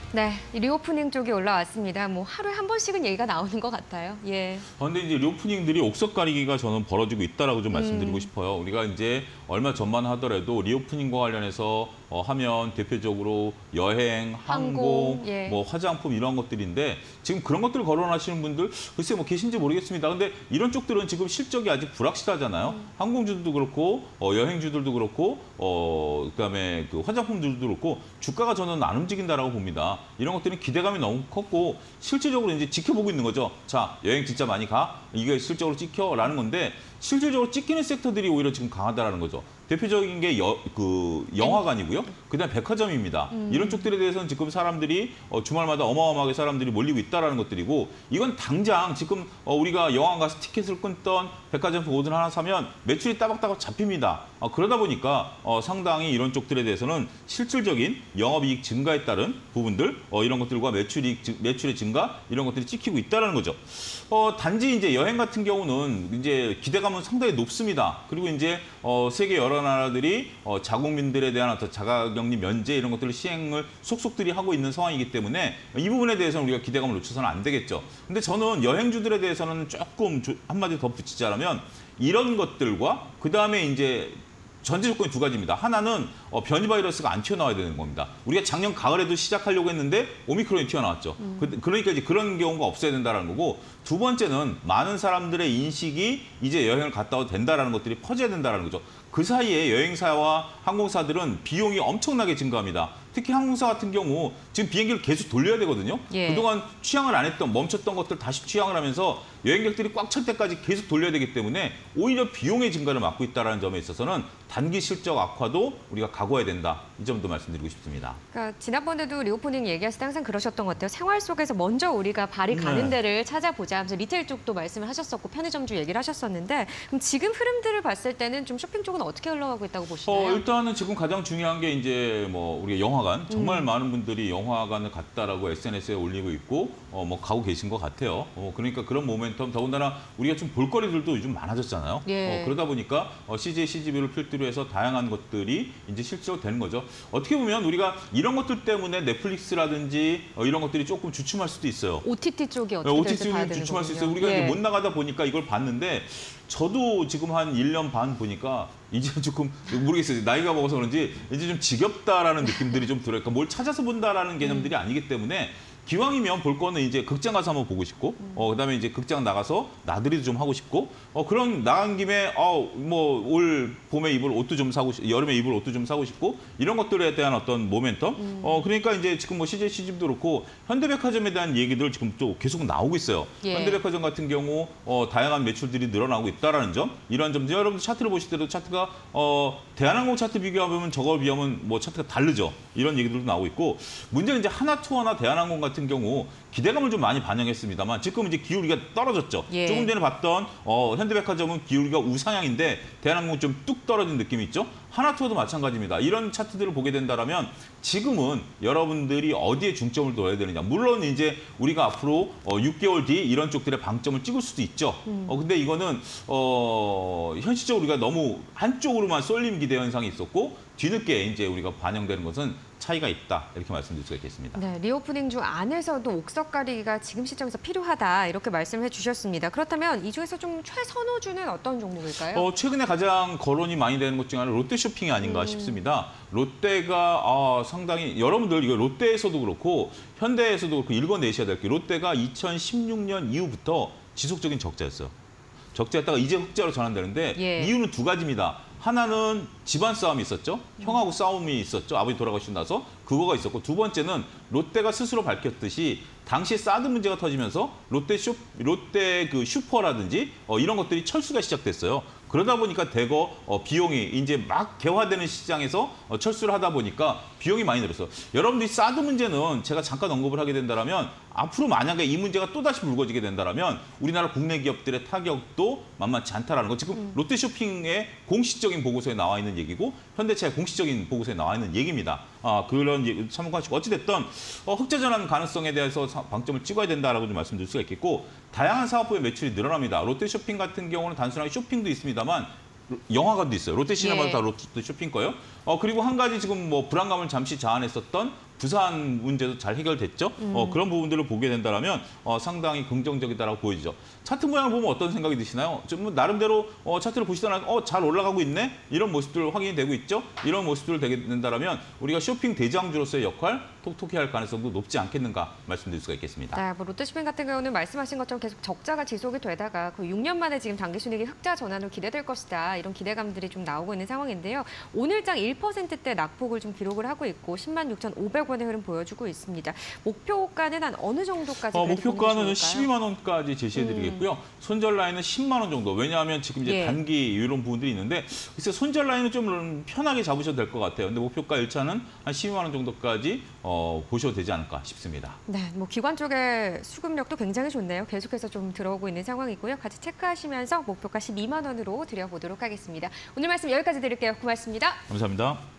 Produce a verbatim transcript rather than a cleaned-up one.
네, 리오프닝 쪽이 올라왔습니다. 뭐 하루에 한 번씩은 얘기가 나오는 것 같아요. 예. 그런데 이제 리오프닝들이 옥석 가리기가 저는 벌어지고 있다라고 좀 말씀드리고 음. 싶어요. 우리가 이제 얼마 전만 하더라도 리오프닝과 관련해서 어, 하면 대표적으로 여행, 항공, 항공, 예. 뭐 화장품 이런 것들인데 지금 그런 것들을 거론하시는 분들 글쎄 뭐 계신지 모르겠습니다. 근데 이런 쪽들은 지금 실적이 아직 불확실하잖아요. 음. 항공주들도 그렇고 어, 여행주들도 그렇고 어, 그다음에 그 화장품들도 그렇고 주가가 저는 안 움직인다라고 봅니다. 이런 것들은 기대감이 너무 컸고 실질적으로 이제 지켜보고 있는 거죠. 자, 여행 진짜 많이 가? 이게 실적으로 찍혀라는 건데 실질적으로 찍히는 섹터들이 오히려 지금 강하다라는 거죠. 대표적인 게 여, 그 영화관이고요. 그다음에 백화점입니다. 음. 이런 쪽들에 대해서는 지금 사람들이 어, 주말마다 어마어마하게 사람들이 몰리고 있다라는 것들이고 이건 당장 지금 어, 우리가 영화관 가서 티켓을 끊던 백화점에서 뭐든 하나 사면 매출이 따박따박 잡힙니다. 어, 그러다 보니까 어, 상당히 이런 쪽들에 대해서는 실질적인 영업이익 증가에 따른 부분들 어, 이런 것들과 매출이익, 매출의 증가 이런 것들이 찍히고 있다는 거죠. 어, 단지 이제 여행 같은 경우는 이제 기대감은 상당히 높습니다. 그리고 이제 어, 세계 여러 나라들이 어, 자국민들에 대한 어떤 자가격리 면제 이런 것들을 시행을 속속들이 하고 있는 상황이기 때문에 이 부분에 대해서는 우리가 기대감을 놓쳐서는 안 되겠죠. 근데 저는 여행주들에 대해서는 조금 한마디 더 붙이자면 이런 것들과 그다음에 이제 전제 조건이 두 가지입니다. 하나는 어, 변이 바이러스가 안 튀어나와야 되는 겁니다. 우리가 작년 가을에도 시작하려고 했는데 오미크론이 튀어나왔죠. 음. 그, 그러니까 이제 그런 경우가 없어야 된다는 거고 두 번째는 많은 사람들의 인식이 이제 여행을 갔다 와도 된다는 것들이 퍼져야 된다는 거죠. 그 사이에 여행사와 항공사들은 비용이 엄청나게 증가합니다. 특히 항공사 같은 경우 지금 비행기를 계속 돌려야 되거든요. 예. 그동안 취항을 안 했던 멈췄던 것들 다시 취항을 하면서 여행객들이 꽉 찰 때까지 계속 돌려야 되기 때문에 오히려 비용의 증가를 막고 있다는 점에 있어서는 단기 실적 악화도 우리가 각오해야 된다. 이 점도 말씀드리고 싶습니다. 그러니까 지난번에도 리오프닝 얘기하실 때 항상 그러셨던 것 같아요. 생활 속에서 먼저 우리가 발이 가는 네. 데를 찾아보자 하면서 리테일 쪽도 말씀을 하셨었고 편의점주 얘기를 하셨었는데 그럼 지금 흐름들을 봤을 때는 좀 쇼핑 쪽은 어떻게 흘러가고 있다고 보시나요? 어, 일단은 지금 가장 중요한 게 이제 뭐 우리가 영화관 정말 음. 많은 분들이 영화관을 갔다라고 에스엔에스에 올리고 있고 어, 뭐 가고 계신 것 같아요. 어, 그러니까 그런 모멘텀 더군다나 우리가 좀 볼거리들도 요즘 많아졌잖아요. 예. 어, 그러다 보니까 어, 씨제이, 씨지비를 필두로 해서 다양한 것들이 이제 실제로 되는 거죠. 어떻게 보면 우리가 이런 것들 때문에 넷플릭스라든지 어, 이런 것들이 조금 주춤할 수도 있어요. 오티티 쪽이 어떻게 될지 봐야 오티티 되는 주춤할 수 있어요. 거군요. 우리가 예. 이제 못 나가다 보니까 이걸 봤는데 저도 지금 한 일 년 반 보니까 이제 조금 모르겠어요. 나이가 먹어서 그런지 이제 좀 지겹다라는 느낌들이 좀 들어요. 그러니까 뭘 찾아서 본다라는 개념들이 아니기 때문에 기왕이면 볼 거는 이제 극장 가서 한번 보고 싶고, 어, 그다음에 이제 극장 나가서 나들이도 좀 하고 싶고, 어, 그런 나간 김에, 어, 뭐, 올 봄에 입을 옷도 좀 사고, 싶, 여름에 입을 옷도 좀 사고 싶고, 이런 것들에 대한 어떤 모멘텀? 음. 어, 그러니까 이제 지금 뭐 씨제이, 씨지비도 그렇고, 현대백화점에 대한 얘기들 지금 또 계속 나오고 있어요. 예. 현대백화점 같은 경우, 어, 다양한 매출들이 늘어나고 있다라는 점, 이런 점들, 여러분들 차트를 보실 때도 차트가, 어, 대한항공 차트 비교하면 저걸 비하면 뭐 차트가 다르죠. 이런 얘기들도 나오고 있고, 문제는 이제 하나투어나 대한항공 같은 경우 기대감을 좀 많이 반영했습니다만 지금 이제 기울기가 떨어졌죠. 예. 조금 전에 봤던 어, 현대백화점은 기울기가 우상향인데 대한항공은 좀 뚝 떨어진 느낌이 있죠. 하나투어도 마찬가지입니다. 이런 차트들을 보게 된다면 지금은 여러분들이 어디에 중점을 둬야 되느냐. 물론 이제 우리가 앞으로 어, 육 개월 뒤 이런 쪽들의 방점을 찍을 수도 있죠. 음. 어, 근데 이거는 어, 현실적으로 우리가 너무 한쪽으로만 쏠림 기대 현상이 있었고 뒤늦게 이제 우리가 반영되는 것은 차이가 있다. 이렇게 말씀드릴 수가 있겠습니다. 네, 리오프닝 중 안에서도 옥석 가리기가 지금 시점에서 필요하다. 이렇게 말씀을 해주셨습니다. 그렇다면 이 중에서 좀 최선호주는 어떤 종목일까요? 어, 최근에 가장 거론이 많이 되는 것 중 하나는 롯데쇼핑이 아닌가 음. 싶습니다. 롯데가 아, 상당히 여러분들 이거 롯데에서도 그렇고 현대에서도 그렇고 읽어내셔야 될 게 롯데가 이천십육 년 이후부터 지속적인 적자였어요. 적자였다가 이제 흑자로 전환되는데 예. 이유는 두 가지입니다. 하나는 집안 싸움이 있었죠. 형하고 싸움이 있었죠. 아버지 돌아가시고 나서 그거가 있었고 두 번째는 롯데가 스스로 밝혔듯이 당시 사드 문제가 터지면서 롯데 쇼 롯데 그 슈퍼라든지 어, 이런 것들이 철수가 시작됐어요. 그러다 보니까 대거 어, 비용이 이제 막 개화되는 시장에서 어, 철수를 하다 보니까 비용이 많이 늘었어요. 여러분들이 사드 문제는 제가 잠깐 언급을 하게 된다면 앞으로 만약에 이 문제가 또다시 불거지게 된다면 우리나라 국내 기업들의 타격도 만만치 않다라는 거. 지금 음. 롯데쇼핑의 공식적인 보고서에 나와 있는 얘기고 현대차의 공식적인 보고서에 나와 있는 얘기입니다. 아, 그런 얘기 참고하시고 어찌됐든 어, 흑자 전환 가능성에 대해서 방점을 찍어야 된다라고 좀 말씀드릴 수가 있겠고 다양한 사업부의 매출이 늘어납니다. 롯데쇼핑 같은 경우는 단순하게 쇼핑도 있습니다만 영화관도 있어요. 롯데시네마도 예. 다 롯데쇼핑 거예요. 어, 그리고 한 가지 지금 뭐 불안감을 잠시 자아냈었던 부산 문제도 잘 해결됐죠. 음. 어, 그런 부분들을 보게 된다면 어, 상당히 긍정적이다라고 보이죠. 차트 모양을 보면 어떤 생각이 드시나요? 좀 나름대로 어, 차트를 보시다가 어, 잘 올라가고 있네? 이런 모습들 확인이 되고 있죠. 이런 모습들을 되게 된다면 우리가 쇼핑 대장주로서의 역할 톡톡히 할 가능성도 높지 않겠는가 말씀드릴 수가 있겠습니다. 네, 뭐 롯데쇼핑 같은 경우는 말씀하신 것처럼 계속 적자가 지속이 되다가 그 육 년 만에 지금 당기순이익이 흑자 전환으로 기대될 것이다. 이런 기대감들이 좀 나오고 있는 상황인데요. 오늘장 일 퍼센트대 낙폭을 좀 기록을 하고 있고 십만 육천오백 원의 흐름 보여주고 있습니다. 목표가는 한 어느 정도까지 어, 그래도 보면 목표가는 좋을까요? 십이만 원까지 제시해드리겠고요. 음. 손절 라인은 십만 원 정도. 왜냐하면 지금 이제 예. 단기 이런 부분들이 있는데 글쎄 손절 라인은 좀 편하게 잡으셔도 될 것 같아요. 근데 목표가 일 차는 한 십이만 원 정도까지 어, 보셔도 되지 않을까 싶습니다. 네, 뭐 기관 쪽의 수급력도 굉장히 좋네요. 계속해서 좀 들어오고 있는 상황이고요. 같이 체크하시면서 목표가 십이만 원으로 드려보도록 하겠습니다. 오늘 말씀 여기까지 드릴게요. 고맙습니다. 감사합니다.